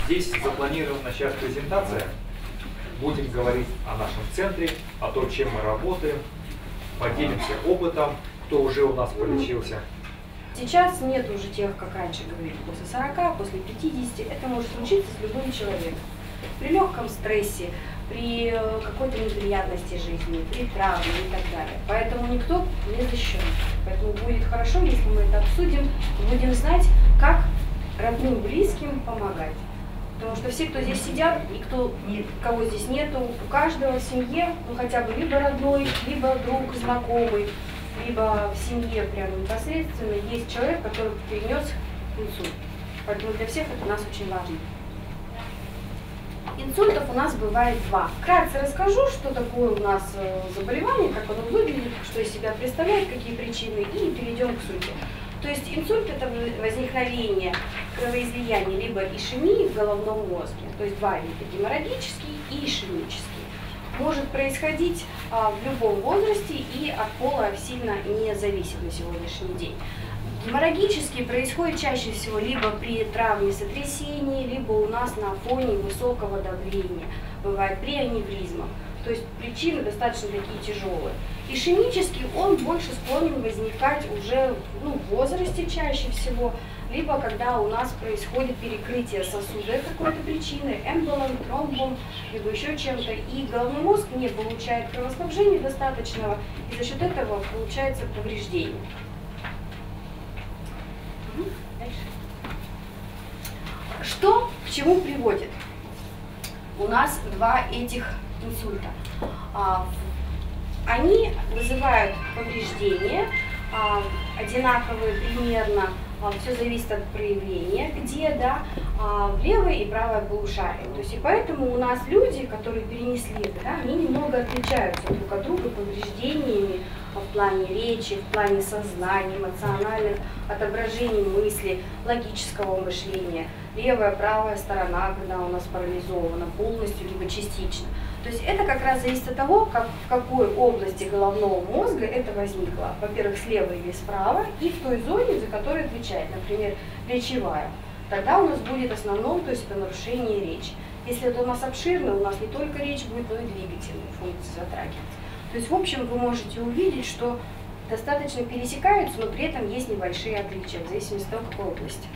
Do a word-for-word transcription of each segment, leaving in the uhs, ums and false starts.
Здесь запланирована сейчас презентация. Будем говорить о нашем центре, о том, чем мы работаем, поделимся опытом, кто уже у нас полечился. Сейчас нет уже тех, как раньше говорили, после сорока, после пятидесяти. Это может случиться с любым человеком. При легком стрессе, при какой-то неприятности жизни, при травме и так далее. Поэтому никто не защищен. Поэтому будет хорошо, если мы это обсудим, будем знать, как родным, близким помогать. Потому что все, кто здесь сидят, и кто, кого здесь нету, у каждого в семье, ну хотя бы либо родной, либо друг, знакомый, либо в семье прямо непосредственно есть человек, который перенес инсульт. Поэтому для всех это у нас очень важно. Инсультов у нас бывает два. Вкратце расскажу, что такое у нас заболевание, как оно выглядит, что из себя представляет, какие причины, и перейдем к сути. То есть инсульт – это возникновение кровоизлияния либо ишемии в головном мозге, то есть два вида – геморрагический и ишемический. Может происходить а, в любом возрасте и от пола сильно не зависит на сегодняшний день. Геморрагический происходит чаще всего либо при травме сотрясении, либо у нас на фоне высокого давления, бывает при аневризмах. То есть причины достаточно такие тяжелые. Ишемический он больше склонен возникать уже ну, в возрасте чаще всего, либо когда у нас происходит перекрытие сосуда какой-то причины, эмболом, тромбом, либо еще чем-то, и головной мозг не получает кровоснабжения достаточного, и за счет этого получается повреждение. Дальше. Что к чему приводит? У нас два этих инсульта. Они вызывают повреждения, одинаковые примерно, все зависит от проявления, где, да, в левое и правое полушарие. То есть и поэтому у нас люди, которые перенесли это, да, они немного отличаются друг от друга повреждениями в плане речи, в плане сознания, эмоциональных отображений мысли, логического мышления. Левая, правая сторона, когда у нас парализована полностью, либо частично. То есть это как раз зависит от того, как, в какой области головного мозга это возникло. Во-первых, слева или справа, и в той зоне, за которую отвечает, например, речевая. Тогда у нас будет основном, то есть это нарушение речи. Если это у нас обширно, у нас не только речь будет, но и двигательные функции затрагиваться. То есть, в общем, вы можете увидеть, что достаточно пересекаются, но при этом есть небольшие отличия, в зависимости от того, в какой области.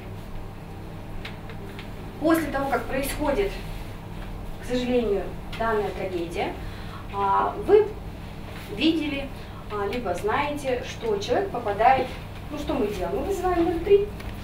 После того, как происходит, к сожалению, данная трагедия, вы видели, либо знаете, что человек попадает, ну что мы делаем? Мы вызываем ноль три,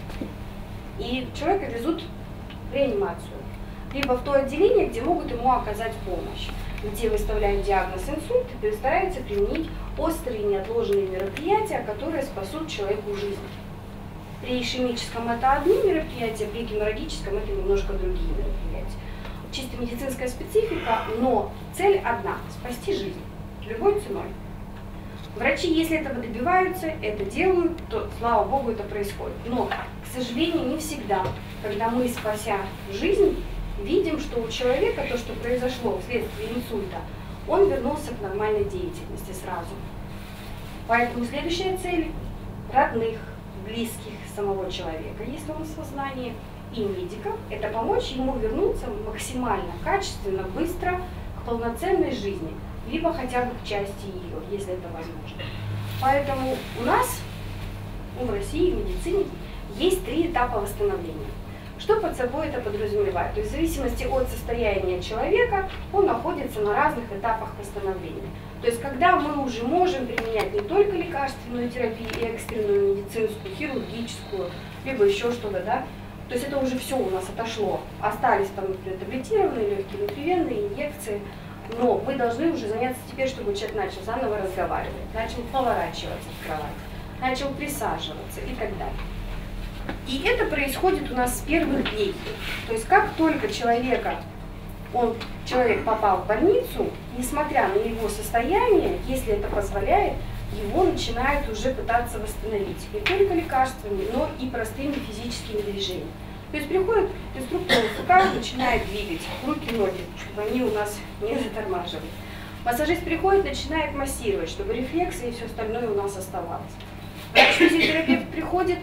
и человека везут в реанимацию, либо в то отделение, где могут ему оказать помощь, где выставляют диагноз инсульт и стараются применить острые неотложные мероприятия, которые спасут человеку жизнь. При ишемическом это одни мероприятия, при геморрагическом это немножко другие мероприятия. Чисто медицинская специфика, но цель одна – спасти жизнь любой ценой. Врачи, если этого добиваются, это делают, то, слава богу, это происходит. Но, к сожалению, не всегда, когда мы, спася жизнь, видим, что у человека то, что произошло вследствие инсульта, он вернулся к нормальной деятельности сразу. Поэтому следующая цель – родных, близких самого человека, если он в сознании, и медиков, это помочь ему вернуться максимально качественно, быстро к полноценной жизни, либо хотя бы к части ее, если это возможно. Поэтому у нас, в России, в медицине, есть три этапа восстановления. Что под собой это подразумевает? То есть в зависимости от состояния человека он находится на разных этапах восстановления. То есть когда мы уже можем применять не только лекарственную терапию, экстренную медицинскую, хирургическую, либо еще что-то, да, то есть это уже все у нас отошло. Остались там, например, таблетированные, легкие внутривенные, инъекции, но мы должны уже заняться теперь, чтобы человек начал заново разговаривать, начал поворачиваться в кровати, начал присаживаться и так далее. И это происходит у нас с первых дней. То есть как только человека, он, человек попал в больницу, несмотря на его состояние, если это позволяет, его начинают уже пытаться восстановить. Не только лекарствами, но и простыми физическими движениями. То есть приходит инструктор ФК, начинает двигать руки, ноги, чтобы они у нас не затормаживали. Массажист приходит, начинает массировать, чтобы рефлексы и все остальное у нас оставалось. Врач-физиотерапевт приходит,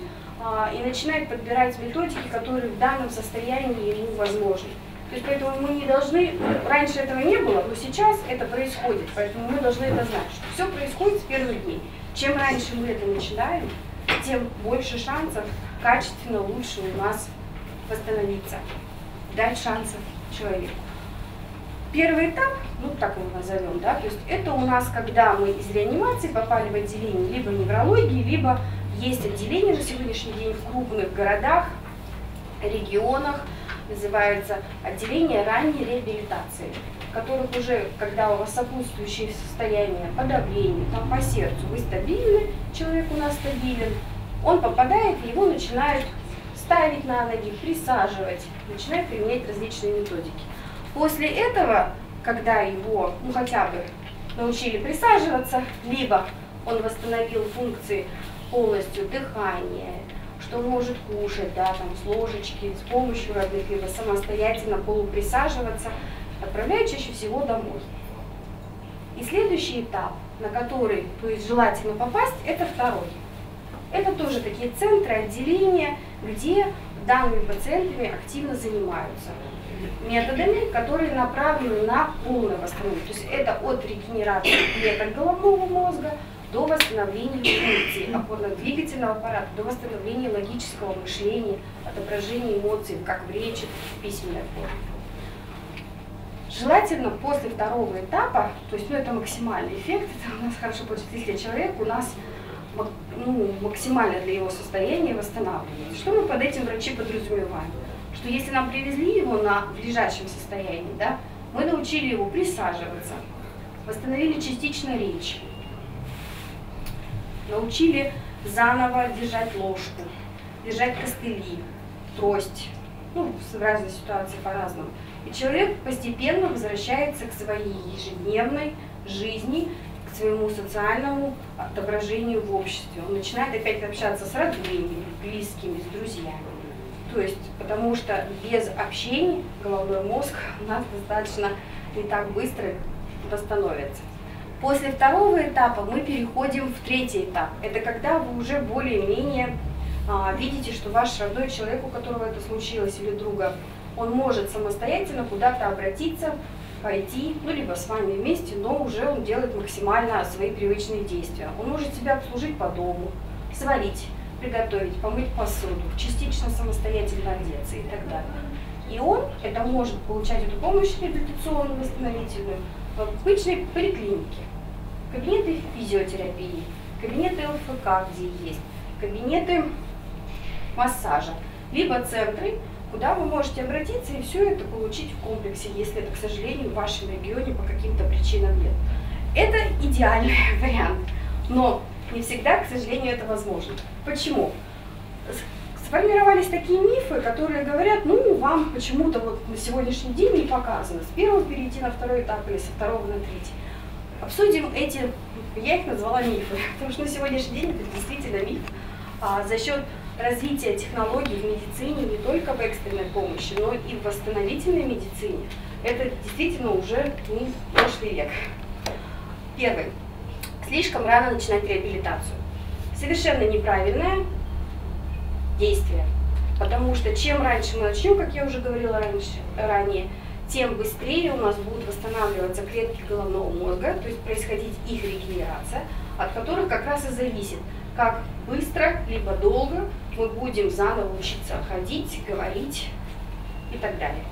а, и начинает подбирать методики, которые в данном состоянии ему возможны. То есть поэтому мы не должны, раньше этого не было, но сейчас это происходит, поэтому мы должны это знать, что все происходит с первых дней. Чем раньше мы это начинаем, тем больше шансов качественно лучше у нас восстановиться, дать шансов человеку. Первый этап, ну так его назовем, да, то есть это у нас, когда мы из реанимации попали в отделение либо неврологии, либо есть отделение на сегодняшний день в крупных городах, регионах, называется отделение ранней реабилитации, в которых уже, когда у вас сопутствующие состояния по давлению, там, по сердцу, вы стабильны, человек у нас стабилен, он попадает, и его начинают ставить на ноги, присаживать, начинают применять различные методики. После этого, когда его, ну хотя бы научили присаживаться, либо он восстановил функции полностью дыхания, что он может кушать, да, там, с ложечки, с помощью родных, либо самостоятельно полуприсаживаться, отправляют чаще всего домой. И следующий этап, на который, то есть желательно попасть, это второй. Это тоже такие центры, отделения, где данными пациентами активно занимаются методами, которые направлены на полное восстановление. То есть это от регенерации клеток головного мозга до восстановления функций опорно-двигательного аппарата, до восстановления логического мышления, отображения эмоций, как в речи, в письменной форме. Желательно после второго этапа, то есть ну, это максимальный эффект, это у нас хорошо будет, если человек у нас ну, максимально для его состояния восстанавливается. Что мы под этим врачи подразумеваем? Что если нам привезли его на в лежачем состоянии, да, мы научили его присаживаться, восстановили частично речь, научили заново держать ложку, держать костыли, трость, ну, в разной ситуации по-разному. И человек постепенно возвращается к своей ежедневной жизни, к своему социальному отображению в обществе. Он начинает опять общаться с родными, близкими, с друзьями. То есть, потому что без общения головной мозг у нас достаточно не так быстро восстановится. После второго этапа мы переходим в третий этап. Это когда вы уже более-менее а, видите, что ваш родной человек, у которого это случилось, или друга, он может самостоятельно куда-то обратиться, пойти, ну, либо с вами вместе, но уже он делает максимально свои привычные действия. Он может себя обслужить по дому, сварить, приготовить, помыть посуду, частично самостоятельно одеться и так далее. И он это может получать эту помощь реабилитационную, восстановительную в обычной поликлинике. Кабинеты физиотерапии, кабинеты ЛФК, где есть, кабинеты массажа, либо центры, куда вы можете обратиться и все это получить в комплексе, если это, к сожалению, в вашем регионе по каким-то причинам нет. Это идеальный вариант, но не всегда, к сожалению, это возможно. Почему? Сформировались такие мифы, которые говорят, ну, вам почему-то вот на сегодняшний день не показано, с первого перейти на второй этап или со второго на третий. Обсудим эти, я их назвала мифы, потому что на сегодняшний день это действительно миф. А, за счет развития технологий в медицине не только в экстренной помощи, но и в восстановительной медицине. Это действительно уже не прошлый век. Первый. Слишком рано начинать реабилитацию. Совершенно неправильное действие. Потому что чем раньше мы начнем, как я уже говорила раньше, ранее, тем быстрее у нас будут восстанавливаться клетки головного мозга, то есть происходить их регенерация, от которых как раз и зависит, как быстро либо долго мы будем заново учиться ходить, говорить и так далее.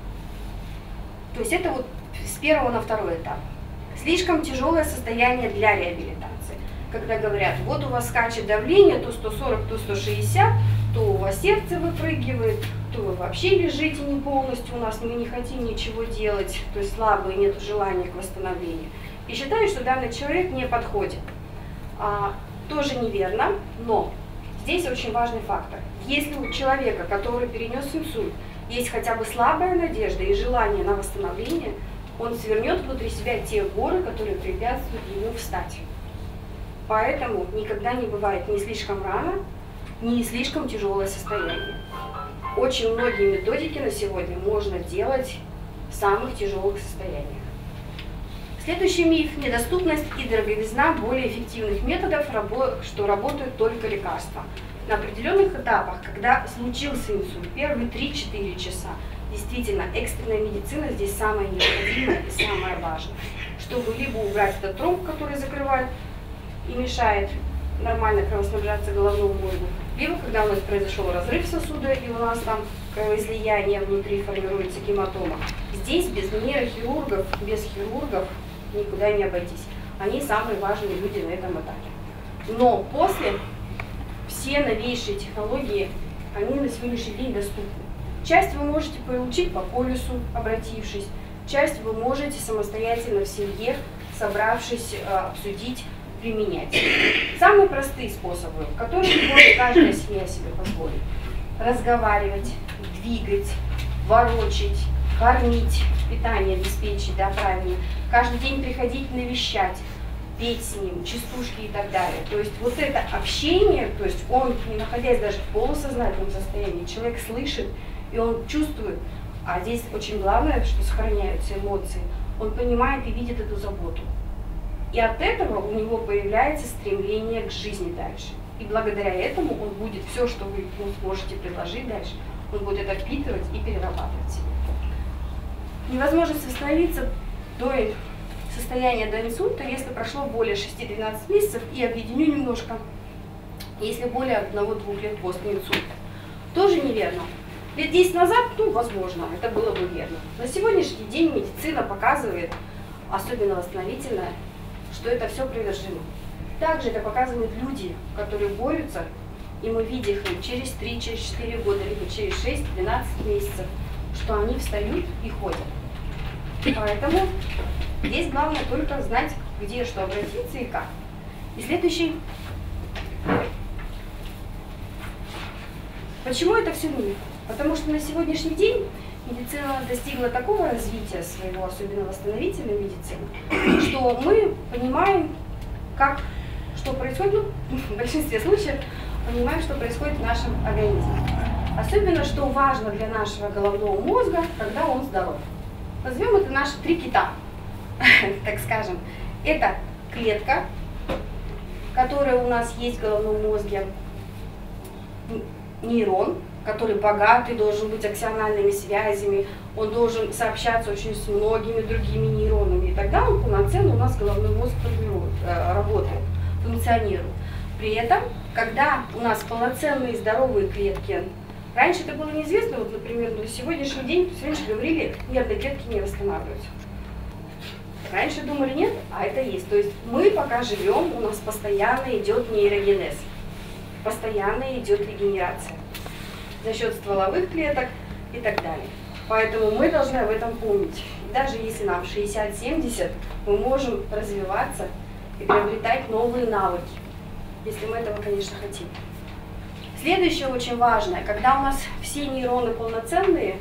То есть это вот с первого на второй этап. Слишком тяжелое состояние для реабилитации. Когда говорят, вот у вас скачет давление, то сто сорок, то сто шестьдесят, то у вас сердце выпрыгивает, то вы вообще лежите не полностью, у нас мы не хотим ничего делать, то есть слабые, нет желания к восстановлению. И считаю, что данный человек не подходит. А, тоже неверно, но здесь очень важный фактор. Если у человека, который перенес инсульт, есть хотя бы слабая надежда и желание на восстановление, он свернет внутри себя те горы, которые препятствуют ему встать. Поэтому никогда не бывает ни слишком рано, ни слишком тяжелое состояние. Очень многие методики на сегодня можно делать в самых тяжелых состояниях. Следующий миф – недоступность и дороговизна более эффективных методов, что работают только лекарства. на определенных этапах, когда случился инсульт, первые три-четыре часа, действительно, экстренная медицина здесь самая необходимая и самая важная, чтобы либо убрать этот тромб, который закрывает и мешает нормально кровоснабжаться головному мозгу, либо когда у нас произошел разрыв сосуда и у нас там кровоизлияние внутри формируется гематома. Здесь без нейрохирургов, без хирургов никуда не обойтись. Они самые важные люди на этом этапе. Но после все новейшие технологии, они на сегодняшний день доступны. Часть вы можете получить по полису, обратившись, часть вы можете самостоятельно в семье, собравшись, обсудить, применять. Самые простые способы, которые может каждая семья себе позволит. Разговаривать, двигать, ворочать, кормить, питание обеспечить, да, правильно. Каждый день приходить навещать, петь с ним, частушки и так далее. То есть вот это общение, то есть он, не находясь даже в полусознательном состоянии, человек слышит и он чувствует, а здесь очень главное, что сохраняются эмоции, он понимает и видит эту заботу. И от этого у него появляется стремление к жизни дальше. И благодаря этому он будет все, что вы ему сможете предложить дальше, он будет это впитывать и перерабатывать себе. Невозможность восстановиться до состояния до инсульта, если прошло более шести-двенадцати месяцев, и объединю немножко, если более одного-двух лет после инсульта. Тоже неверно. Лет десять назад, ну, возможно, это было бы верно. На сегодняшний день медицина показывает, особенно восстановительная, что это все опровержимо. Также это показывают люди, которые борются, и мы видим их через три-через четыре года, либо через шесть-двенадцать месяцев, что они встают и ходят. Поэтому здесь главное только знать, где что обратиться и как. И следующий. Почему это все миф? Потому что на сегодняшний день медицина достигла такого развития своего, особенно восстановительной медицины, что мы понимаем, как, что происходит, ну, в большинстве случаев понимаем, что происходит в нашем организме. Особенно, что важно для нашего головного мозга, когда он здоров. Назовем это наши три кита, так скажем. Это клетка, которая у нас есть в головном мозге, нейрон, который богатый, должен быть аксиональными связями, он должен сообщаться очень с многими другими нейронами, и тогда он полноценно у нас головной мозг формирует, работает, функционирует. При этом, когда у нас полноценные здоровые клетки, раньше это было неизвестно, вот, например, на сегодняшний день, раньше говорили, нервные клетки не восстанавливаются. Раньше думали нет, а это есть. То есть мы пока живем, у нас постоянно идет нейрогенез, постоянно идет регенерация за счет стволовых клеток и так далее. Поэтому мы должны об этом помнить. Даже если нам шестьдесят-семьдесят, мы можем развиваться и приобретать новые навыки, если мы этого, конечно, хотим. Следующее очень важное, когда у нас все нейроны полноценные,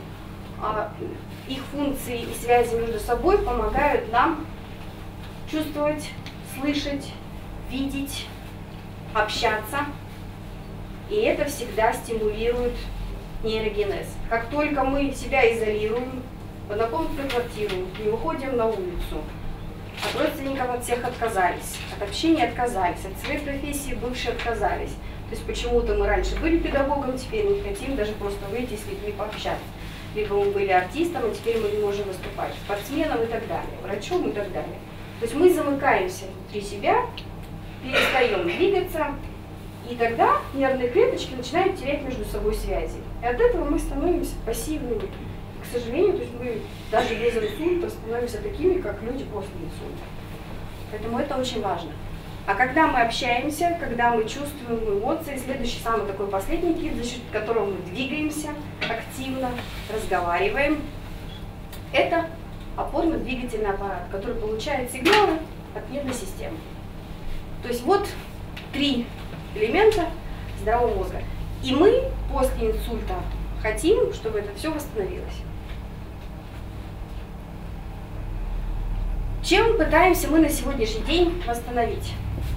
их функции и связи между собой помогают нам чувствовать, слышать, видеть, общаться. И это всегда стимулирует нейрогенез. Как только мы себя изолируем, в однокомнатную квартиру, не выходим на улицу, от родственников от всех отказались, от общения отказались, от своей профессии бывшие отказались. То есть почему-то мы раньше были педагогом, теперь не хотим даже просто выйти с людьми пообщаться. Либо мы были артистом, а теперь мы не можем выступать, спортсменом и так далее, врачом и так далее. То есть мы замыкаемся внутри себя, перестаем двигаться, и тогда нервные клеточки начинают терять между собой связи. И от этого мы становимся пассивными. И, к сожалению, то есть мы даже без инсульта становимся такими, как люди после инсульта. Поэтому это очень важно. А когда мы общаемся, когда мы чувствуем эмоции, следующий, самый такой последний кит, за счет которого мы двигаемся активно, разговариваем, это опорно-двигательный аппарат, который получает сигналы от нервной системы. То есть вот три элемента здорового мозга. И мы после инсульта хотим, чтобы это все восстановилось. Чем пытаемся мы на сегодняшний день восстановить?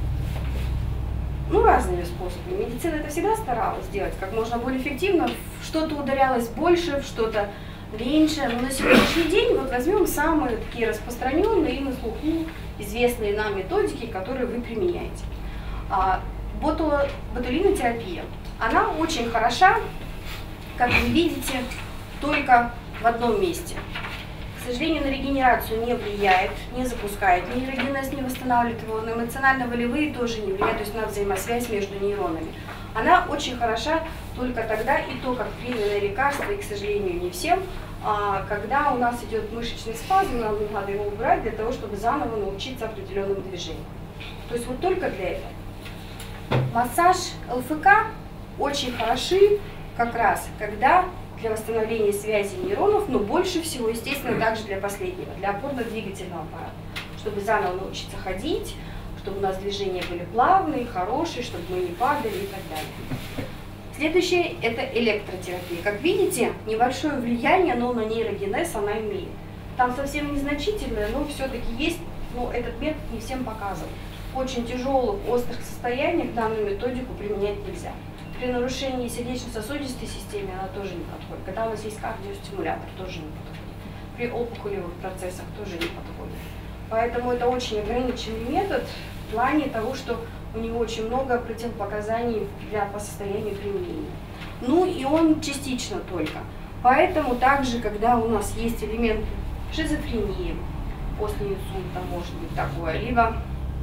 Ну, разными способами. Медицина это всегда старалась сделать как можно более эффективно. Что-то ударялось больше, что-то меньше. Но на сегодняшний день вот возьмем самые такие распространенные и на слуху известные нам методики, которые вы применяете. ботуло, ботулинотерапия, она очень хороша, как вы видите, только в одном месте. К сожалению, на регенерацию не влияет, не запускает нейрогенез, не восстанавливает его, на эмоционально-волевые тоже не влияет, то есть на взаимосвязь между нейронами. Она очень хороша только тогда, и то как временное лекарство, и, к сожалению, не всем, а когда у нас идет мышечный спазм, нам надо его убрать для того, чтобы заново научиться определенным движениям. То есть вот только для этого. Массаж ЛФК очень хороши как раз, когда для восстановления связи нейронов, но больше всего, естественно, также для последнего, для опорно-двигательного аппарата, чтобы заново научиться ходить, чтобы у нас движения были плавные, хорошие, чтобы мы не падали и так далее. Следующее – это электротерапия. Как видите, небольшое влияние, но на нейрогенез она имеет. Там совсем незначительное, но все-таки есть, но этот метод не всем показан. В очень тяжелых, острых состояниях данную методику применять нельзя. При нарушении сердечно-сосудистой системы она тоже не подходит. Когда у нас есть кардиостимулятор, тоже не подходит. При опухолевых процессах тоже не подходит. Поэтому это очень ограниченный метод в плане того, что у него очень много противопоказаний для, по состоянию применения. Ну и он частично только. Поэтому также, когда у нас есть элемент шизофрении, после инсульта может быть такое, либо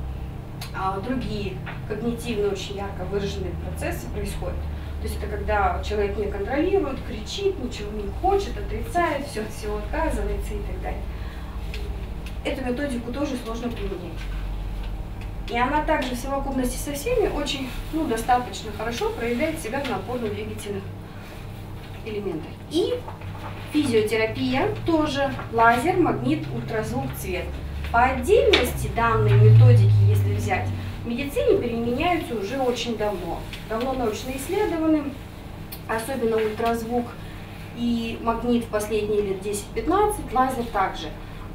а, другие когнитивно очень ярко выраженные процессы происходят. То есть это когда человек не контролирует, кричит, ничего не хочет, отрицает, все от всего отказывается и так далее. Эту методику тоже сложно применять. И она также в совокупности со всеми очень, ну, достаточно хорошо проявляет себя на опорно-двигательных элементах. И физиотерапия тоже лазер, магнит, ультразвук, цвет. По отдельности данные методики, если взять, в медицине применяются уже очень давно. Давно научно исследованы, особенно ультразвук и магнит в последние лет десять-пятнадцать, лазер также.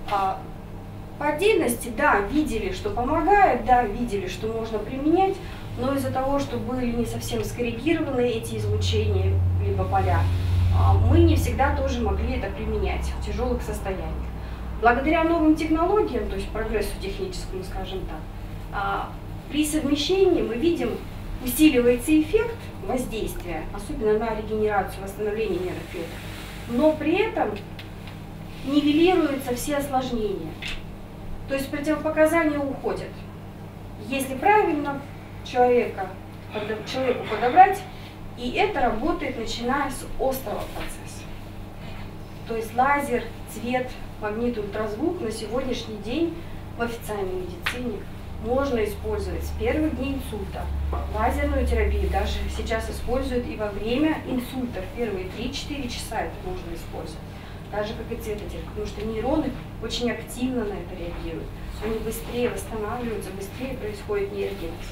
По отдельности, да, видели, что помогает, да, видели, что можно применять, но из-за того, что были не совсем скоррегированы эти излучения, либо поля, мы не всегда тоже могли это применять в тяжелых состояниях. Благодаря новым технологиям, то есть прогрессу техническому, скажем так, при совмещении мы видим, усиливается эффект воздействия, особенно на регенерацию, восстановление нервных клеток, но при этом нивелируются все осложнения. То есть противопоказания уходят. Если правильно человека, человеку подобрать, и это работает, начиная с острого процесса. То есть лазер, цвет, магнит, ультразвук на сегодняшний день в официальной медицине можно использовать с первых дней инсульта. Лазерную терапию даже сейчас используют и во время инсульта. В первые три-четыре часа это можно использовать. Так же, как и цветотерапия, потому что нейроны очень активно на это реагируют. Они быстрее восстанавливаются, быстрее происходит нейрогенез.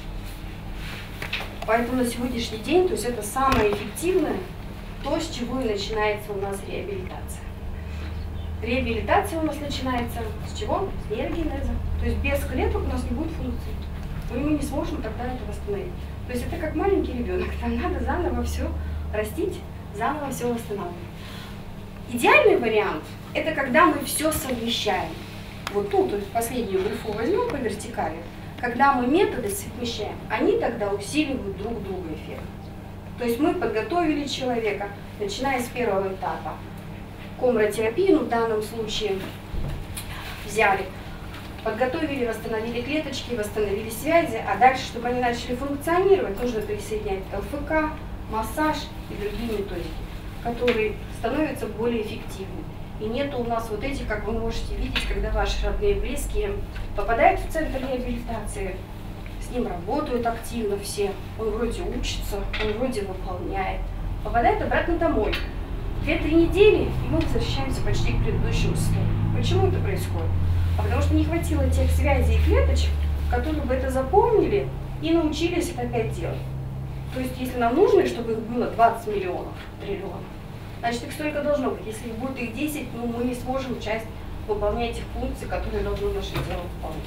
Поэтому на сегодняшний день, то есть это самое эффективное, то, с чего и начинается у нас реабилитация. Реабилитация у нас начинается с чего? С нейрогенеза. То есть без клеток у нас не будет функции. И мы не сможем тогда это восстановить. То есть это как маленький ребенок, там надо заново все растить, заново все восстанавливать. Идеальный вариант – это когда мы все совмещаем. Вот тут, то есть последнюю графу возьмем по вертикали, когда мы методы совмещаем, они тогда усиливают друг друга эффект. То есть мы подготовили человека, начиная с первого этапа, комротерапию, ну, в данном случае взяли, подготовили, восстановили клеточки, восстановили связи, а дальше, чтобы они начали функционировать, нужно присоединять ЛФК, массаж и другие методики, которые становятся более эффективными. И нет у нас вот этих, как вы можете видеть, когда ваши родные и близкие попадают в центр реабилитации, с ним работают активно все, он вроде учится, он вроде выполняет, попадает обратно домой. Две-три недели, и мы возвращаемся почти к предыдущему состоянию. Почему это происходит? А потому что не хватило тех связей и клеточек, которые бы это запомнили и научились это опять делать. То есть, если нам нужно, чтобы их было двадцать миллионов, триллионов, значит, их столько должно быть. Если их будет их десять, ну, мы не сможем часть выполнять тех функций, которые должно наше тело выполнять.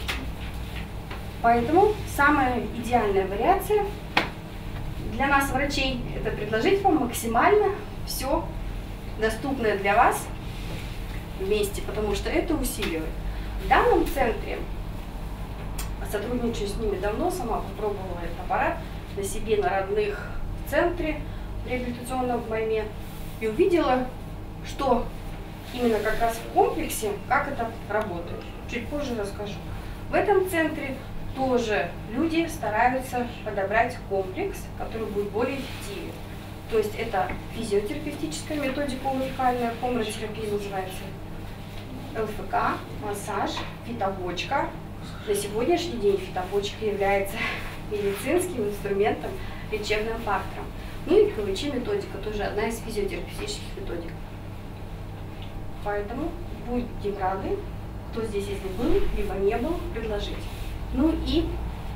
Поэтому самая идеальная вариация для нас, врачей, это предложить вам максимально все доступное для вас вместе, потому что это усиливает. В данном центре, сотрудничаю с ними давно, сама попробовала этот аппарат, на себе, на родных в центре реабилитационном в Майме и увидела, что именно как раз в комплексе, как это работает. Чуть позже расскажу. В этом центре тоже люди стараются подобрать комплекс, который будет более эффективен. То есть это физиотерапевтическая методика уникальная, комротерапия называется, эл эф ка, массаж, фитобочка. На сегодняшний день фитобочка является медицинским инструментом, лечебным фактором. Ну и КВЧ методика тоже одна из физиотерапевтических методик. Поэтому будем рады, кто здесь, если был, либо не был, предложить. Ну и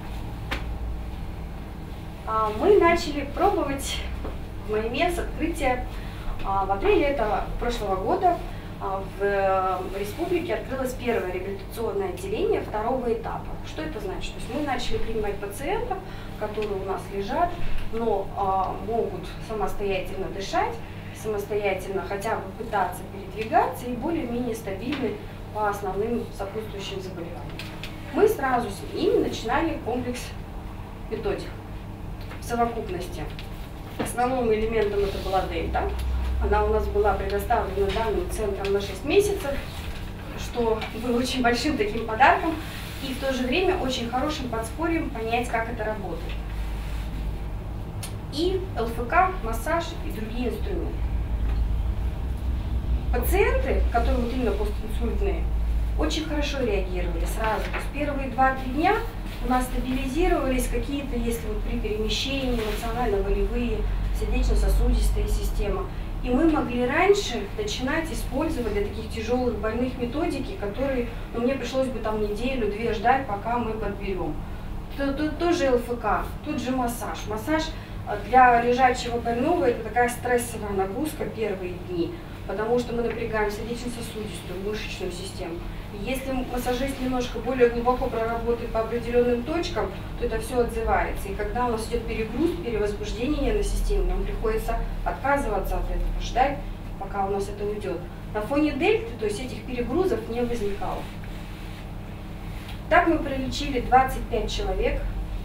а, мы начали пробовать в Майме с открытия а, в апреле этого прошлого года а, в, в республике открылось первое реабилитационное отделение второго этапа. Что это значит? То есть мы начали принимать пациентов, которые у нас лежат, но а, могут самостоятельно дышать, самостоятельно хотя бы пытаться передвигаться и более-менее стабильны по основным сопутствующим заболеваниям. Мы сразу с ними начинали комплекс методик в совокупности. Основным элементом это была дельта. Она у нас была предоставлена данным центром на шесть месяцев, что было очень большим таким подарком и в то же время очень хорошим подспорьем понять, как это работает. И эл эф ка, массаж и другие инструменты. Пациенты, которые вот именно постинсультные, очень хорошо реагировали сразу. То есть первые два-три дня у нас стабилизировались какие-то, если вот при перемещении, эмоционально-волевые, сердечно-сосудистая система. И мы могли раньше начинать использовать для таких тяжелых больных методики, которые, ну, мне пришлось бы там неделю-две ждать, пока мы подберем. Тут тоже эл эф ка, тут же массаж. Массаж для лежачего больного это такая стрессовая нагрузка первые дни, потому что мы напрягаем сердечно-сосудистую, мышечную систему. И если массажист немножко более глубоко проработает по определенным точкам, то это все отзывается. И когда у нас идет перегруз, перевозбуждение на системе, нам приходится отказываться от этого, ждать, пока у нас это уйдет. На фоне дельты, то есть этих перегрузов не возникало. Так мы пролечили двадцать пять человек,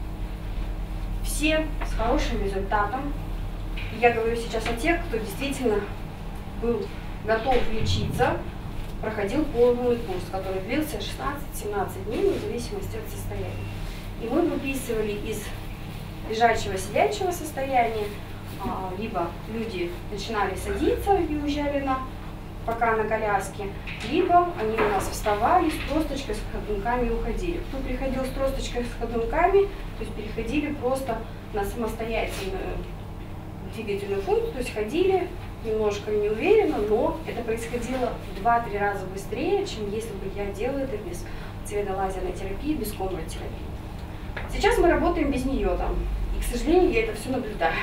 все с хорошим результатом. Я говорю сейчас о тех, кто действительно был готов лечиться, проходил полный курс, который длился шестнадцать-семнадцать дней, в зависимости от состояния. И мы выписывали из лежачего сидячего состояния, либо люди начинали садиться и уезжали на, пока на коляске, либо они у нас вставали с тросточкой, с ходунками и уходили. Кто приходил с тросточкой, с ходунками, то есть переходили просто на самостоятельную двигательную функцию, то есть ходили немножко неуверенно, но это происходило в два-три раза быстрее, чем если бы я делала это без цветолазерной терапии, без комротерапии. Сейчас мы работаем без нее там, и, к сожалению, я это все наблюдаю,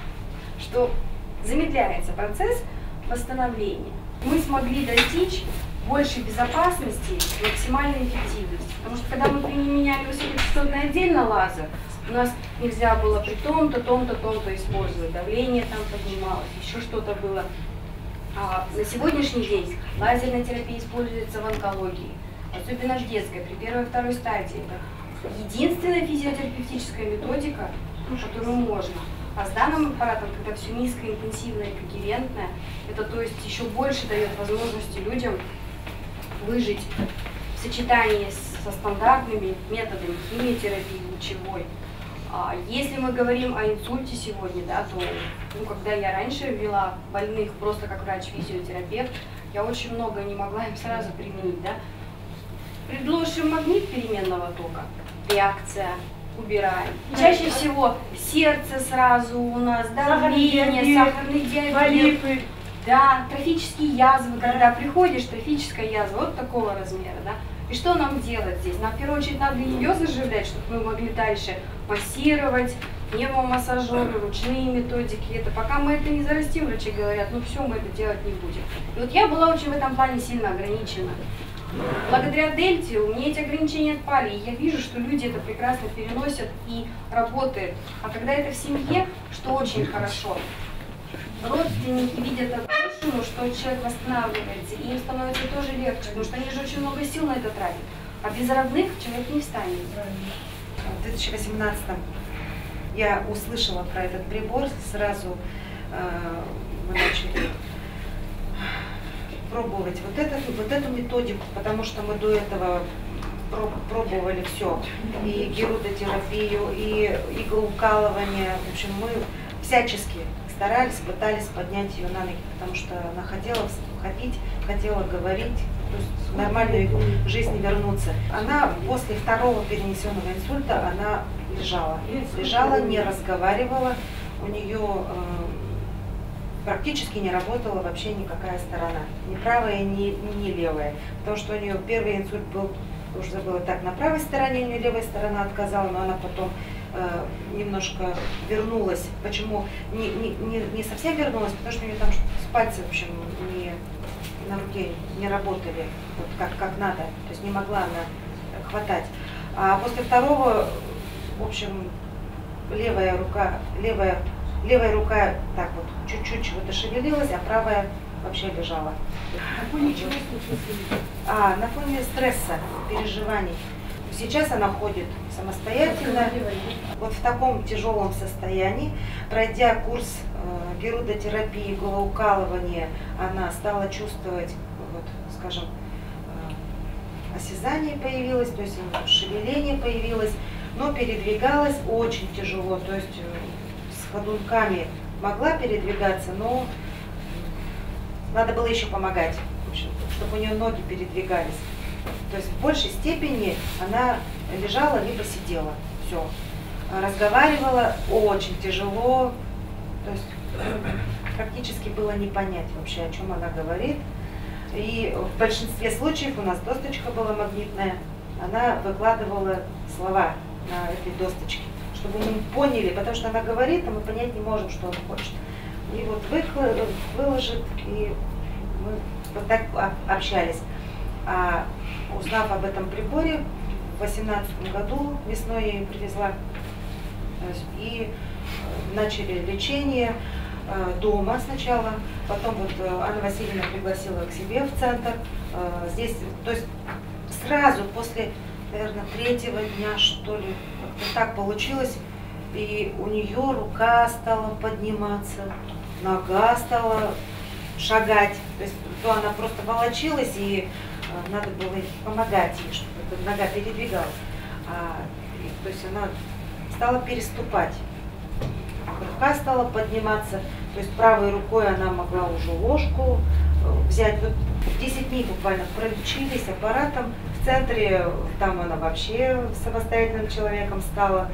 что замедляется процесс восстановления. Мы смогли достичь большей безопасности и максимальной эффективности, потому что когда мы применяли высокочастотный отдельно лазер, у нас нельзя было при том-то, том-то, том-то использовать, давление там поднималось, еще что-то было. А на сегодняшний день лазерная терапия используется в онкологии, особенно в детской, при первой-второй стадии. Это единственная физиотерапевтическая методика, которую можно. А с данным аппаратом, когда все низкоинтенсивное и когерентное, это то есть еще больше дает возможности людям выжить в сочетании со стандартными методами химиотерапии, лучевой. Если мы говорим о инсульте сегодня, да, то ну, когда я раньше вела больных просто как врач-физиотерапевт, я очень много не могла им сразу применить. Да. Предложим магнит переменного тока, реакция, убираем. Чаще всего сердце сразу у нас, давление, сахарный диабет, да, трофические язвы, когда приходишь, трофическая язва вот такого размера, да. И что нам делать здесь? Нам в первую очередь надо ее заживлять, чтобы мы могли дальше массировать, пневмомассажеры, ручные методики. Это пока мы это не зарастим, врачи говорят, ну все, мы это делать не будем. И вот я была очень в этом плане сильно ограничена. Благодаря дельте у меня эти ограничения отпали, и я вижу, что люди это прекрасно переносят и работает. А когда это в семье, что очень хорошо, родственники видят отдушину, что человек восстанавливается, и им становится тоже легче, потому что они же очень много сил на это тратят. А без родных человек не встанет. В две тысячи восемнадцатом я услышала про этот прибор, сразу э, мы начали пробовать вот, этот, вот эту методику, потому что мы до этого пробовали все, и герудотерапию, и иглоукалывание, в общем, мы всячески старались, пытались поднять ее на ноги, потому что она хотела ходить, хотела говорить, то есть в нормальную жизнь вернуться. Она после второго перенесенного инсульта, она лежала, лежала, не разговаривала, у нее э, практически не работала вообще никакая сторона, ни правая, ни, ни левая, потому что у нее первый инсульт был, уже забыла, так, на правой стороне, у нее левая сторона отказала, но она потом э, немножко вернулась. Почему? Не, не, не, не совсем вернулась, потому что у нее там пальцы, в общем, не, на руке не работали вот как, как надо, то есть не могла она хватать. А после второго, в общем, левая рука, левая, левая рука так вот чуть-чуть чего-то шевелилась, а правая вообще лежала. На фоне чего случилось? А, на фоне стресса, переживаний. Сейчас она ходит самостоятельно, вот в таком тяжелом состоянии. Пройдя курс э, герудотерапии, иглоукалывания, она стала чувствовать, вот, скажем, э, осязание появилось, то есть шевеление появилось, но передвигалась очень тяжело, то есть э, с ходунками могла передвигаться, но надо было еще помогать, в общем, чтобы у нее ноги передвигались. То есть в большей степени она лежала либо сидела. Все. Разговаривала очень тяжело. То есть практически было не понять вообще, о чем она говорит. И в большинстве случаев у нас досточка была магнитная. Она выкладывала слова на этой досточке, чтобы мы поняли, потому что она говорит, а мы понять не можем, что она хочет. И вот выложит, и мы вот так общались. А узнав об этом приборе, в две тысячи восемнадцатом году весной я ее привезла, и начали лечение дома сначала, потом вот Анна Васильевна пригласила к себе в центр. Здесь, то есть сразу после, наверное, третьего дня, что ли, как-то так получилось, и у нее рука стала подниматься, нога стала шагать, то есть то она просто волочилась, и надо было помогать ей, чтобы эта нога передвигалась. А, и, то есть она стала переступать, рука стала подниматься, то есть правой рукой она могла уже ложку взять. Вот десять дней буквально пролечились аппаратом. В центре там она вообще самостоятельным человеком стала.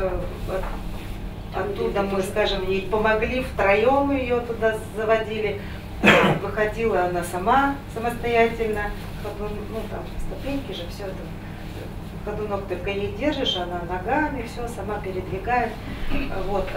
Оттуда мы, скажем, ей помогли, втроем ее туда заводили. Выходила она сама самостоятельно. Ну там ступеньки же, все это. Ходунок только ей держишь, она ногами все сама передвигает. Вот.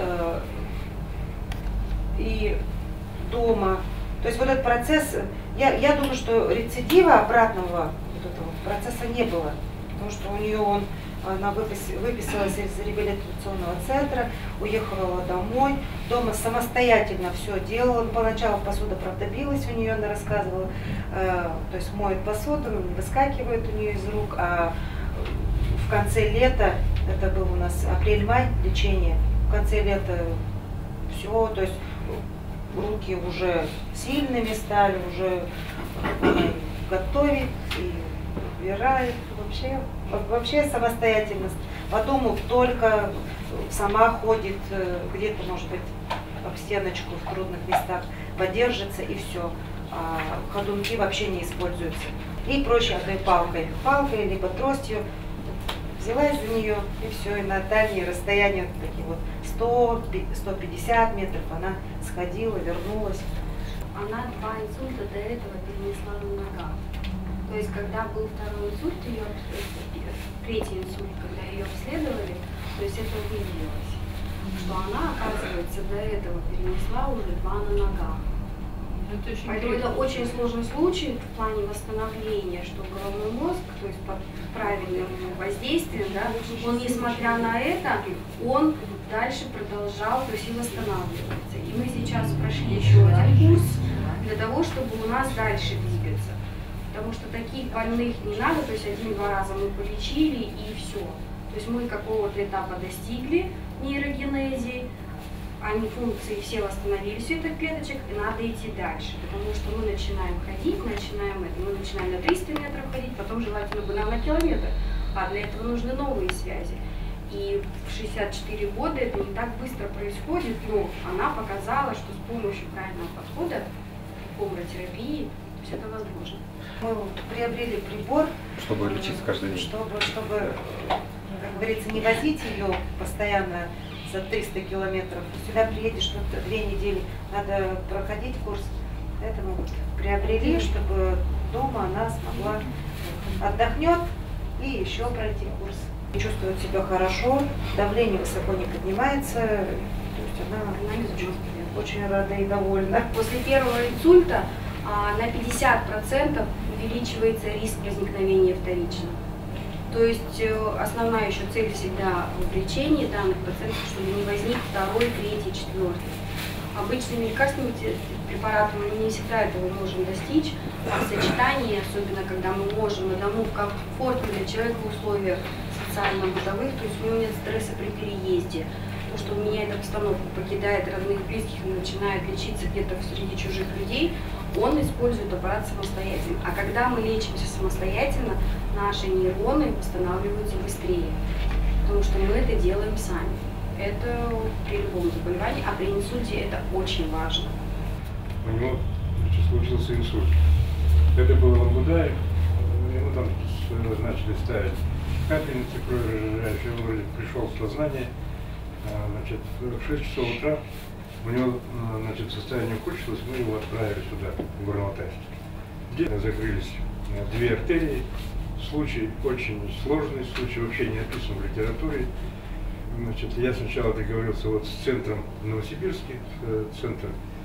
И дома. То есть вот этот процесс, я, я думаю, что рецидива обратного вот этого процесса не было. Потому что у нее он, она выпис, выписалась из реабилитационного центра, уехала домой, дома самостоятельно все делала. Поначалу посуда, правда, билась у нее, она рассказывала, э, то есть моет посуду, выскакивает у нее из рук, а в конце лета, это был у нас апрель-май лечение, в конце лета все, то есть руки уже сильными стали, уже готовит и убирает, вообще, вообще самостоятельность. По дому только сама ходит, где-то, может быть, об стеночку в трудных местах подержится и все. А ходунки вообще не используются. И проще одной палкой, палкой либо тростью. Взялась за нее и все, и на дальние расстояния, вот такие вот сто — сто пятьдесят метров, она сходила, вернулась. Она два инсульта до этого перенесла на ногах. То есть, когда был второй инсульт, ее, третий инсульт, когда ее обследовали, то есть это выявилось, что она, оказывается, до этого перенесла уже два на ногах. Это Поэтому это очень сложный случай в плане восстановления, что головной мозг, то есть под правильным воздействием, да, он, несмотря на это, он дальше продолжал, то есть и восстанавливается. И мы сейчас прошли еще один курс для того, чтобы у нас дальше двигаться. Потому что таких больных не надо, то есть один-два раза мы полечили и все. То есть мы какого-то этапа достигли, нейрогенезе, они функции все восстановились у этих клеточек, и надо идти дальше, потому что мы начинаем ходить, начинаем это, мы начинаем на триста метров ходить, потом желательно бы нам на километр, а для этого нужны новые связи. И в шестьдесят четыре года это не так быстро происходит, но она показала, что с помощью правильного подхода к умротерапии все это возможно. Мы вот приобрели прибор, чтобы лечиться каждый день. Чтобы, чтобы, как говорится, не возить ее постоянно за триста километров. Сюда приедешь, ну, две недели, надо проходить курс. Поэтому вот приобрели, чтобы дома она смогла отдохнет и еще пройти курс. Чувствует себя хорошо, давление высоко не поднимается, то есть она, она очень, очень рада и довольна. После первого инсульта а, на пятьдесят процентов увеличивается риск возникновения вторично. То есть основная еще цель всегда в лечении данных пациентов, чтобы не возник второй, третий, четвертый. Обычными лекарственными препаратами мы не всегда этого можем достичь, а в сочетании, особенно когда мы можем на дому в комфортных для человека условиях социально-бытовых, то есть у него нет стресса при переезде, то, что он меняет обстановку, покидает родных, близких и начинает лечиться где-то среди чужих людей, он использует аппарат самостоятельно. А когда мы лечимся самостоятельно, наши нейроны восстанавливаются быстрее, потому что мы это делаем сами. Это при любом заболевании, а при инсульте это очень важно. У него, значит, случился инсульт. Это было в Амбудае, ему там начали ставить капельницы крови, он вроде пришел в сознание, значит, в шесть часов утра у него, значит, состояние ухудшилось, мы его отправили сюда, в Горно-Алтайск, где закрылись две артерии. Случай очень сложный, случай вообще не описан в литературе. Значит, я сначала договорился вот с центром в Новосибирске, центр,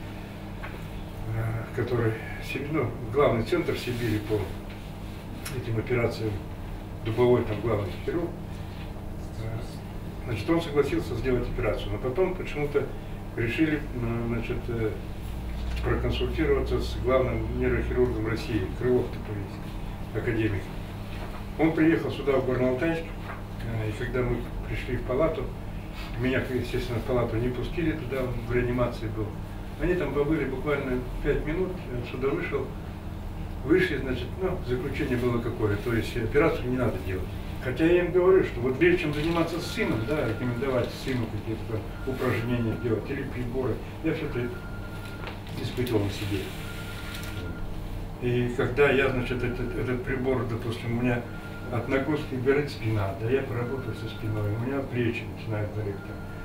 который, ну, главный центр в Сибири по этим операциям, Дубовой там главный хирург. Значит, он согласился сделать операцию, но потом почему-то решили, значит, проконсультироваться с главным нейрохирургом России, Крылов такой есть, академик. Он приехал сюда, в Горно-Алтайск, и когда мы пришли в палату, меня, естественно, в палату не пустили, туда он в реанимации был. Они там побыли буквально пять минут, я отсюда вышел, вышли, значит, ну, заключение было какое, то есть операцию не надо делать. Хотя я им говорю, что вот прежде чем заниматься с сыном, да, рекомендовать сыну какие-то там упражнения делать или приборы, я все это испытывал на себе. И когда я, значит, этот, этот прибор, допустим, у меня от нагрузки горит спина, да, я поработал со спиной, у меня плечи начинают гореть.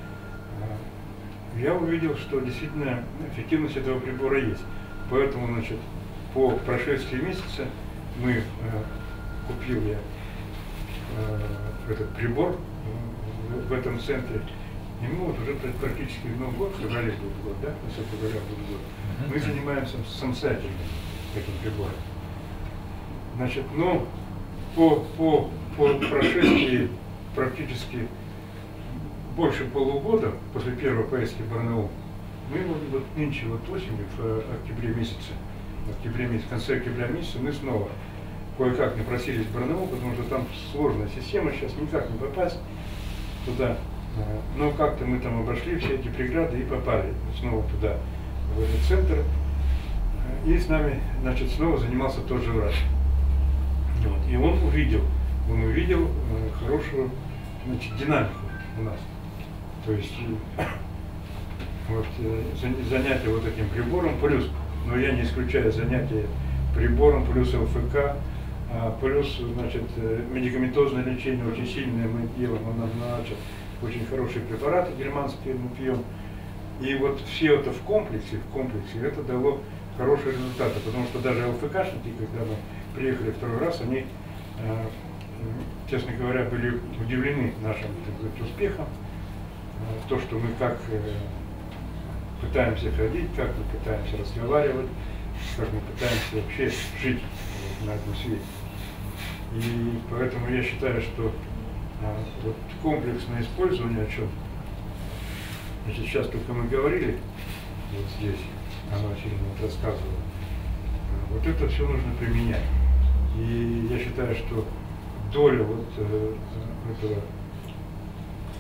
Я увидел, что действительно эффективность этого прибора есть. Поэтому, значит, по прошествии месяца мы, э, купил я э, этот прибор э, в этом центре. Ему вот уже практически ну, год, в феврале будет год, да, на февраля будет год. Мы занимаемся самостоятельно этим прибором. Значит, ну, по, по, по прошествии практически больше полугода после первой поездки в Барнаул, мы вот, вот нынче, вот осенью, в октябре месяце, в октябре месяце, в конце октября месяца мы снова кое-как напросились в Барнаул, потому что там сложная система, сейчас никак не попасть туда. Но как-то мы там обошли все эти преграды и попали снова туда, в этот центр. И с нами, значит, снова занимался тот же врач. Вот. И он увидел, он увидел э, хорошую, значит, динамику у нас. То есть вот, э, занятие вот этим прибором, плюс, но я не исключаю занятия прибором, плюс ЛФК, а, плюс, значит, медикаментозное лечение очень сильное мы делаем, он нам начал. Очень хорошие препараты германские мы пьем. И вот все это в комплексе, в комплексе, это дало хорошие результаты, потому что даже ЛФКшники, когда мы приехали второй раз, они, э, честно говоря, были удивлены нашим, так сказать, успехом. Э, то, что мы как э, пытаемся ходить, как мы пытаемся разговаривать, как мы пытаемся вообще жить э, на этом свете. И поэтому я считаю, что э, вот комплексное использование, о чем значит, сейчас только мы говорили, вот здесь, она сильно вот рассказывала, вот это все нужно применять. И я считаю, что доля вот э, этого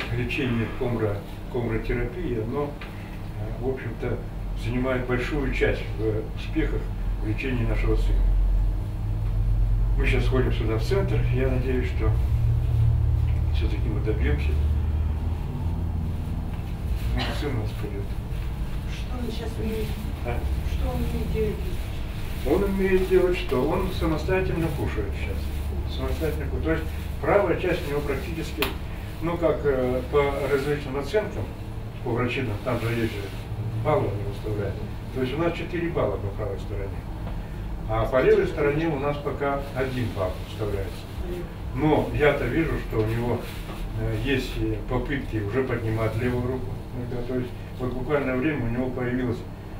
лечение комбро, комбротерапии, оно, в общем-то, занимает большую часть в успехах в лечении нашего сына. Мы сейчас ходим сюда в центр, я надеюсь, что все-таки мы добьемся. Сын у нас пойдет. Что он сейчас умеет? А? Что он умеет делать? Он умеет делать что? Он самостоятельно кушает сейчас. Самостоятельно кушает. То есть правая часть у него практически, ну как э, по различным оценкам, по врачинам, там же есть же баллы они выставляют. То есть у нас четыре балла по правой стороне. А по левой стороне у нас пока один балл выставляется. Но я-то вижу, что у него э, есть попытки уже поднимать левую руку. То есть вот буквальное время у него появилась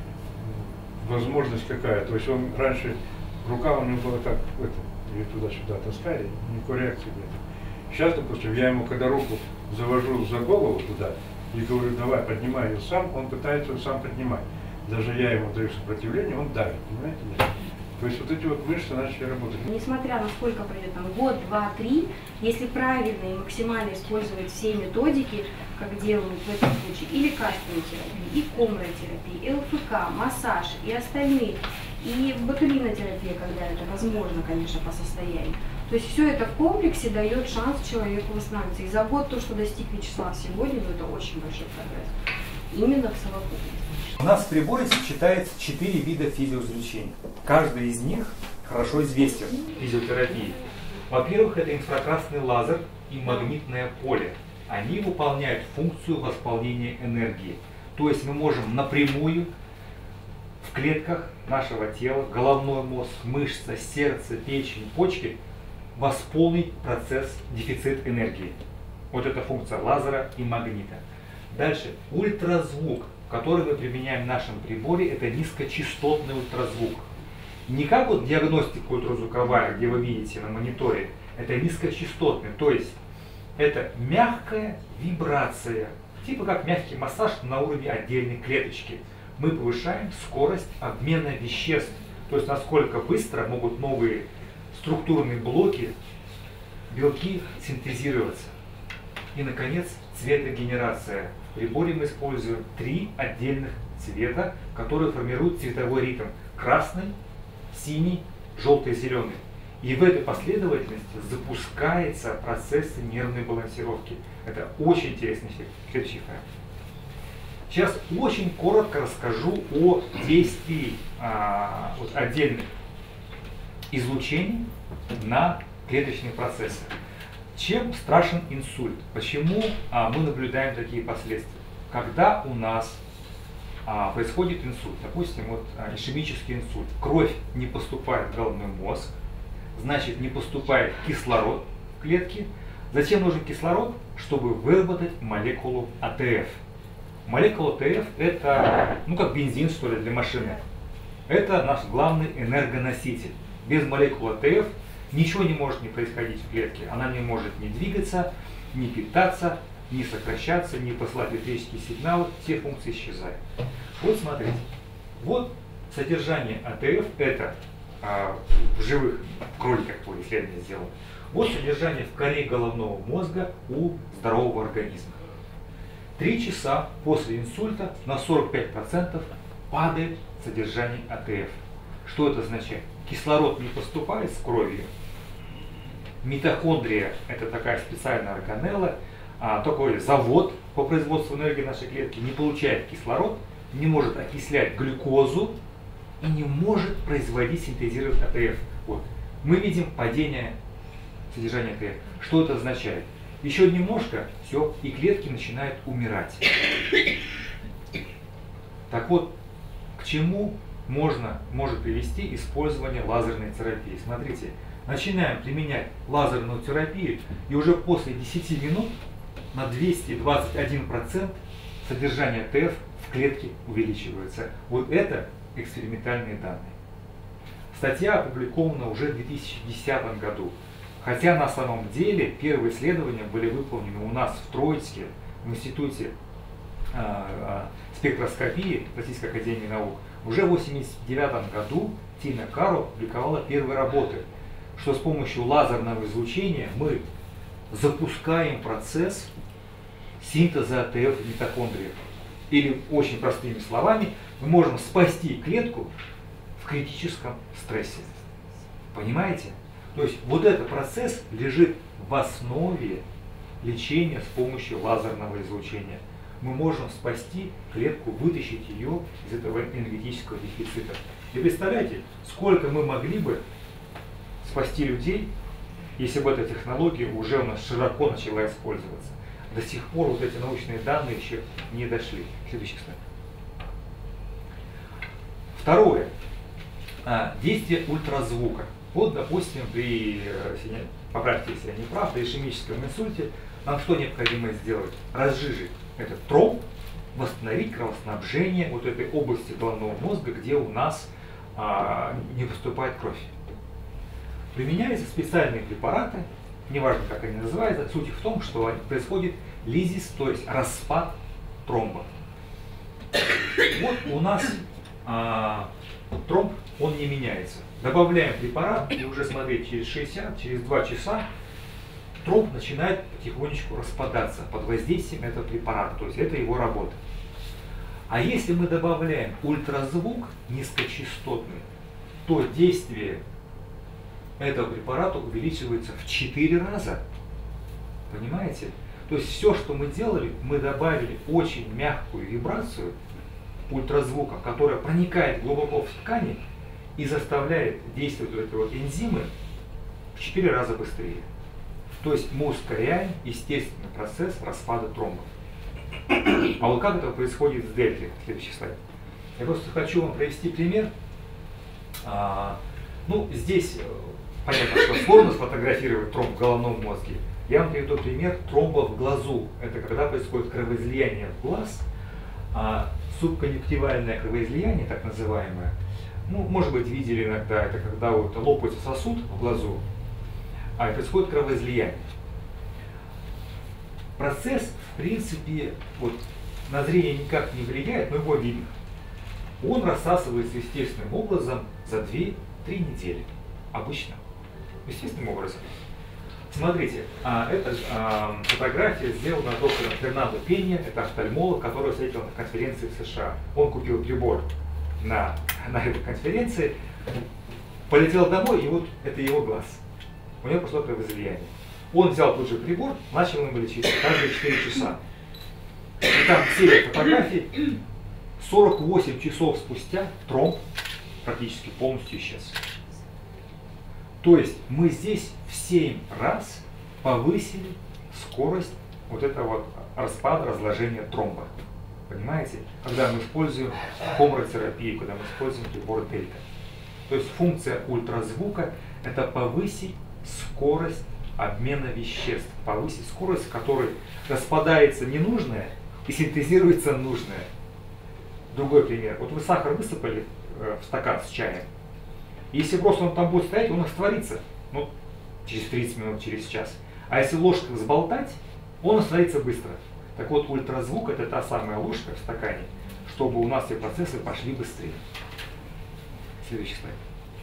возможность какая. То есть он раньше, рука у него была как это, ее туда-сюда таскали, никакой реакции нет. Сейчас, допустим, я ему когда руку завожу за голову туда и говорю, давай, поднимай ее сам, он пытается ее сам поднимать. Даже я ему даю сопротивление, он давит, понимаете? То есть вот эти вот мышцы начали работать. Несмотря на сколько пройдет, там, год, два, три, если правильно и максимально использовать все методики, как делают в этом случае и лекарственную терапию, и комбротерапию, и ЛФК, массаж, и остальные, и ботулинотерапия, когда это возможно, конечно, по состоянию. То есть все это в комплексе дает шанс человеку восстановиться. И за год то, что достиг Вячеслав сегодня, ну, это очень большой прогресс. Именно в совокупности. У нас в приборе сочетается четыре вида физиоизлучения. Каждый из них хорошо известен. Физиотерапии. Во-первых, это инфракрасный лазер и магнитное поле. Они выполняют функцию восполнения энергии. То есть мы можем напрямую в клетках нашего тела, головной мозг, мышца, сердце, печень, почки восполнить процесс дефицит энергии. Вот это функция лазера и магнита. Дальше ультразвук, который мы применяем в нашем приборе, это низкочастотный ультразвук. Не как вот диагностика ультразвуковая, где вы видите на мониторе, это низкочастотный, то есть это мягкая вибрация, типа как мягкий массаж на уровне отдельной клеточки. Мы повышаем скорость обмена веществ, то есть насколько быстро могут новые структурные блоки, белки синтезироваться. И, наконец, цветогенерация. В приборе мы используем три отдельных цвета, которые формируют цветовой ритм. Красный, синий, желтый, зеленый. И в этой последовательности запускается процесс нервной балансировки. Это очень интересный эффект. Следующий файл. Сейчас очень коротко расскажу о действии а, вот, отдельных излучений на клеточные процессы. Чем страшен инсульт? Почему а, мы наблюдаем такие последствия? Когда у нас а, происходит инсульт, допустим, вот, а, ишемический инсульт, кровь не поступает в головной мозг, значит не поступает кислород в клетки. Зачем нужен кислород? Чтобы выработать молекулу А Т Ф. Молекула А Т Ф это, ну как бензин что ли для машины. Это наш главный энергоноситель. Без молекулы А Т Ф ничего не может не происходить в клетке. Она не может ни двигаться, ни питаться, ни сокращаться, ни посылать электрические сигналы. Все функции исчезают. Вот смотрите. Вот содержание А Т Ф, это а, в живых кроликах по исследованию сделано. Вот содержание в коре головного мозга у здорового организма. Три часа после инсульта на сорок пять процентов падает содержание А Т Ф. Что это означает? Кислород не поступает с кровью. Митохондрия – это такая специальная органелла, а, такой завод по производству энергии нашей клетки, не получает кислород, не может окислять глюкозу и не может производить, синтезировать А Т Ф. Вот. Мы видим падение содержания А Т Ф. Что это означает? Еще немножко, все, и клетки начинают умирать. Так вот, к чему можно, может привести использование лазерной терапии? Смотрите, начинаем применять лазерную терапию, и уже после десяти минут на двести двадцать один процент содержание А Т Ф в клетке увеличивается. Вот это экспериментальные данные. Статья опубликована уже в две тысячи десятом году. Хотя на самом деле первые исследования были выполнены у нас в Троицке, в Институте э, э, спектроскопии Российской академии наук. Уже в восемьдесят девятом году Тина Каро опубликовала первые работы, что с помощью лазерного излучения мы запускаем процесс синтеза эй ти эф в митохондриях. Или, очень простыми словами, мы можем спасти клетку в критическом стрессе. Понимаете? То есть вот этот процесс лежит в основе лечения с помощью лазерного излучения. Мы можем спасти клетку, вытащить ее из этого энергетического дефицита. И представляете, сколько мы могли бы спасти людей, если бы эта технология уже у нас широко начала использоваться. До сих пор вот эти научные данные еще не дошли. Следующий слайд. Второе. А, действие ультразвука. Вот, допустим, при, поправьте, если я не прав, при ишемическом инсульте нам что необходимо сделать? Разжижить этот тромб, восстановить кровоснабжение вот этой области головного мозга, где у нас а, не поступает кровь. Применяются специальные препараты, неважно как они называются, суть в том, что происходит лизис, то есть распад тромба. Вот у нас а, тромб, он не меняется. Добавляем препарат, и уже смотреть, через шестьдесят, через два часа тромб начинает потихонечку распадаться под воздействием этого препарата, то есть это его работа. А если мы добавляем ультразвук низкочастотный, то действие этого препарата увеличивается в четыре раза. Понимаете? То есть все, что мы делали, мы добавили очень мягкую вибрацию ультразвука, которая проникает глубоко в ткани и заставляет действовать вот эти вот энзимы в четыре раза быстрее. То есть мы ускоряем естественный процесс распада тромбов. А вот как это происходит с дельтой? Следующий слайд. Я просто хочу вам привести пример. А, ну, здесь понятно, что сложно сфотографировать тромб в головном мозге. Я вам приведу пример тромба в глазу. Это когда происходит кровоизлияние в глаз, а субконъюнктивальное кровоизлияние, так называемое, ну, может быть, видели иногда, это когда вот лопается сосуд в глазу, а происходит кровоизлияние. Процесс, в принципе, вот, на зрение никак не влияет, но его видно. Он рассасывается естественным образом за две-три недели. Обычно. Естественным образом. Смотрите, а, эта а, фотография сделана доктором Фернандо Пенья, это офтальмолог, который встретил на конференции в США. Он купил прибор на, на этой конференции, полетел домой, и вот это его глаз. У него прошло кровоизлияние. Он взял тот же прибор, начал им лечить каждые четыре часа. И там серия фотографий, сорок восемь часов спустя тромб практически полностью исчез. То есть мы здесь в семь раз повысили скорость вот этого вот распада, разложения тромба. Понимаете? Когда мы используем хомротерапию, когда мы используем прибор дельта. То есть функция ультразвука – это повысить скорость обмена веществ, повысить скорость, в которой распадается ненужное и синтезируется нужное. Другой пример. Вот вы сахар высыпали в стакан с чаем. Если просто он там будет стоять, он растворится, ну, через тридцать минут, через час. А если ложкой взболтать, он растворится быстро. Так вот, ультразвук – это та самая ложка в стакане, чтобы у нас все процессы пошли быстрее. Следующий слайд.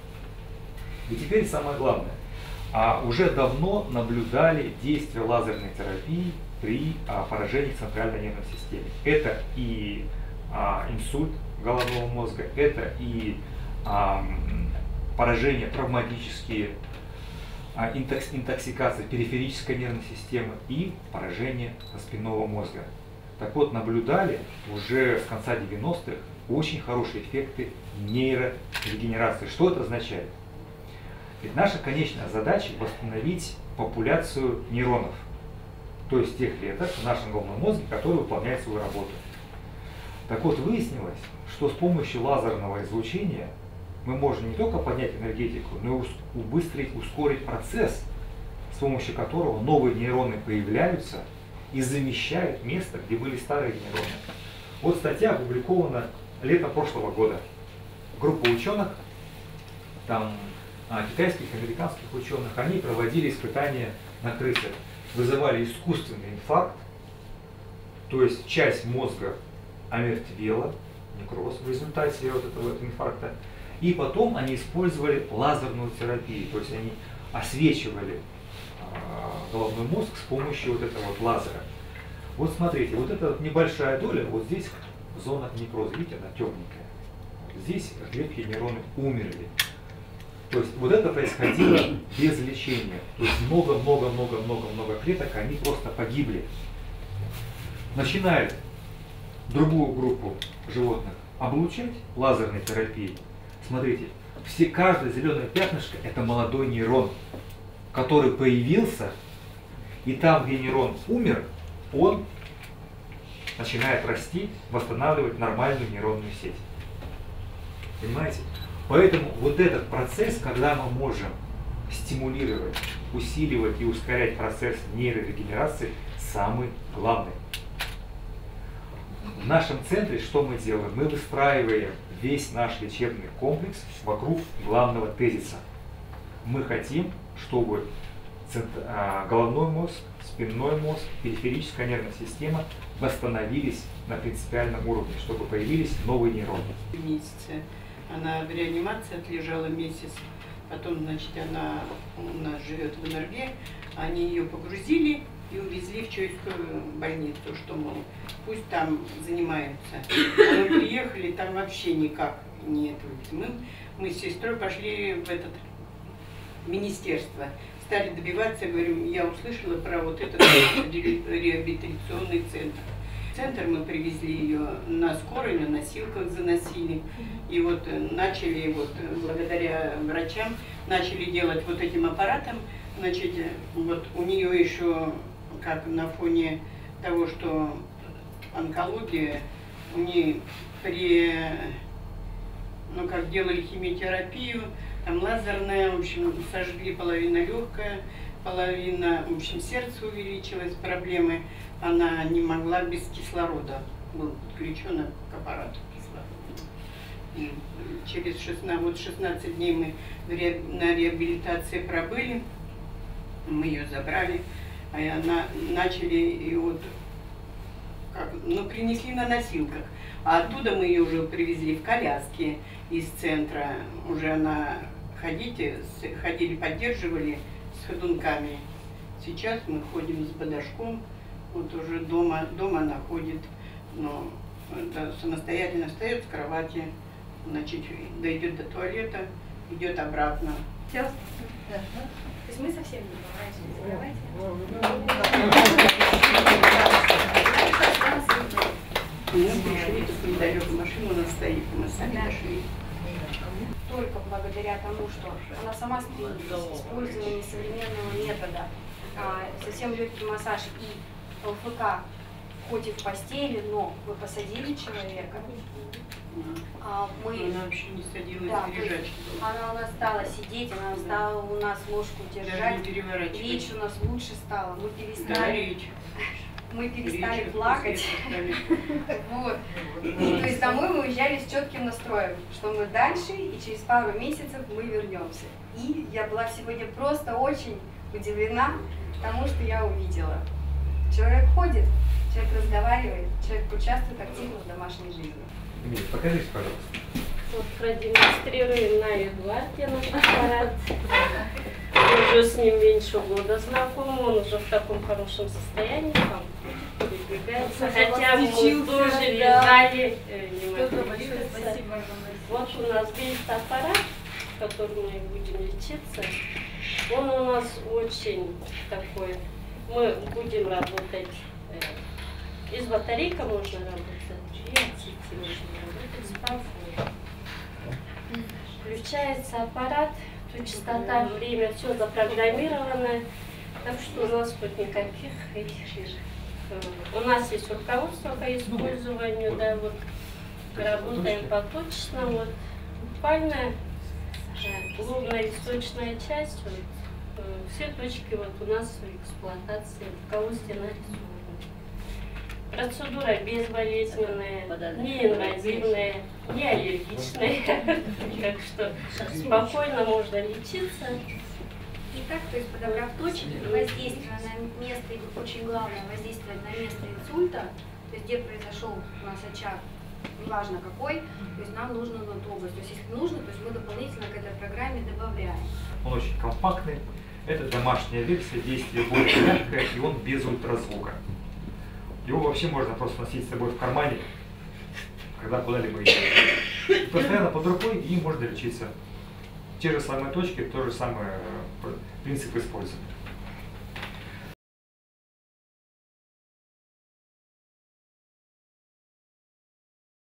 И теперь самое главное. А уже давно наблюдали действие лазерной терапии при а, поражении центральной нервной системы. Это и а, инсульт головного мозга, это и а, поражения травматические, а, интокс, интоксикация периферической нервной системы и поражение спинного мозга. Так вот, наблюдали уже с конца девяностых очень хорошие эффекты нейрорегенерации. Что это означает? Ведь наша конечная задача – восстановить популяцию нейронов, то есть тех клеток в нашем головном мозге, которые выполняют свою работу. Так вот, выяснилось, что с помощью лазерного излучения мы можем не только поднять энергетику, но и убыстрить, ускорить процесс, с помощью которого новые нейроны появляются и замещают место, где были старые нейроны. Вот статья опубликована летом прошлого года. Группа ученых, там а, китайских, американских ученых, они проводили испытания на крысах, вызывали искусственный инфаркт, то есть часть мозга омертвела, некроз в результате вот этого вот инфаркта, и потом они использовали лазерную терапию, то есть они освечивали э, головной мозг с помощью вот этого вот лазера. Вот смотрите, вот эта вот небольшая доля, вот здесь зона некроза, видите, она темненькая. Здесь крепкие нейроны умерли. То есть вот это происходило без лечения. То есть много-много-много-много-много клеток, они просто погибли. Начинает другую группу животных облучать лазерной терапией. Смотрите, все, каждое зеленое пятнышко — это молодой нейрон, который появился, и там, где нейрон умер, он начинает расти, восстанавливать нормальную нейронную сеть. Понимаете? Поэтому вот этот процесс, когда мы можем стимулировать, усиливать и ускорять процесс нейрорегенерации, самый главный. В нашем центре что мы делаем? Мы выстраиваем весь наш лечебный комплекс вокруг главного тезиса. Мы хотим, чтобы головной мозг, спинной мозг, периферическая нервная система восстановились на принципиальном уровне, чтобы появились новые нейроны. Месяца. Она в реанимации отлежала месяц, потом, значит, она у нас живет в Энерге, они ее погрузили и увезли в Чуйскую больницу, что, мол, пусть там занимаются. А мы приехали, там вообще никак нет. Мы, мы с сестрой пошли в этот министерство, стали добиваться, говорим, я услышала про вот этот реабилитационный центр. В центр мы привезли ее на скорой, на носилках заносили. И вот начали, вот, благодаря врачам, начали делать вот этим аппаратом. Значит, вот у нее еще, как на фоне того, что онкология, у нее при, ну как делали химиотерапию, там лазерная, в общем, сожгли половину легкая, половина, в общем, сердце увеличилось, проблемы. Она не могла без кислорода, была подключена к аппарату кислорода. Через шестнадцать, вот шестнадцать дней мы на реабилитации пробыли, мы ее забрали, а она, начали и вот, как, ну, принесли на носилках, а оттуда мы ее уже привезли в коляске из центра, уже она ходите, ходили, поддерживали с ходунками. Сейчас мы ходим с бодажком. Вот уже дома, дома она ходит, но это самостоятельно встает с кровати, значит, дойдет до туалета, идет обратно. Все? Да. То есть мы совсем не бываем, Мы пришли, тут недалеко машину, у нас стоит, мы сами дошли. Только благодаря тому, что она сама стоит с использованием современного метода, совсем легкий массаж и ЛФК, хоть и в постели, но вы посадили человека, а мы... Она вообще не садилась, да, лежачки. Она у нас стала сидеть, она стала у нас ложку держать, речь у нас лучше стала, мы перестали, да, речь. Мы перестали речь, плакать. Вот. То есть домой мы уезжали с четким настроем, что мы дальше и через пару месяцев мы вернемся. И я была сегодня просто очень удивлена тому, что я увидела. Человек ходит, человек разговаривает, человек участвует активно в домашней жизни. Эмилия, покажите, пожалуйста. Вот продемонстрируем на Эдуарде наш аппарат. Мы уже с ним меньше года знакомы, он уже в таком хорошем состоянии, там передвигается. Хотя мы тоже лежали, не могли двигаться. Вот у нас есть аппарат, в котором мы будем лечиться. Он у нас очень такой. Мы будем работать, э, из батарейка можно работать, и от сети можно работать, с памфом. Включается аппарат, тут частота, время, все запрограммировано, так что у нас тут никаких этих. Э, у нас есть руководство по использованию, да, вот работаем поточно, вот буквально э, лобная и сточная часть. Вот, все точки вот у нас в эксплуатации, в руководстве нарисованы. Процедура безболезненная, неинвазивная, не аллергичная, так что спокойно можно лечиться. Итак, то есть подобрав точки, воздействие на место, очень главное, воздействовать на место инсульта, то есть где произошел у нас очаг, неважно какой, то есть нам нужно в эту область. То есть если нужно, то есть мы дополнительно к этой программе добавляем. Он очень компактный. Это домашняя версия, действие более мягкое, и он без ультразвука. Его вообще можно просто носить с собой в кармане, когда куда-либо идти. Постоянно под рукой, и можно лечиться. Те же самые точки, тот же самый принцип использования.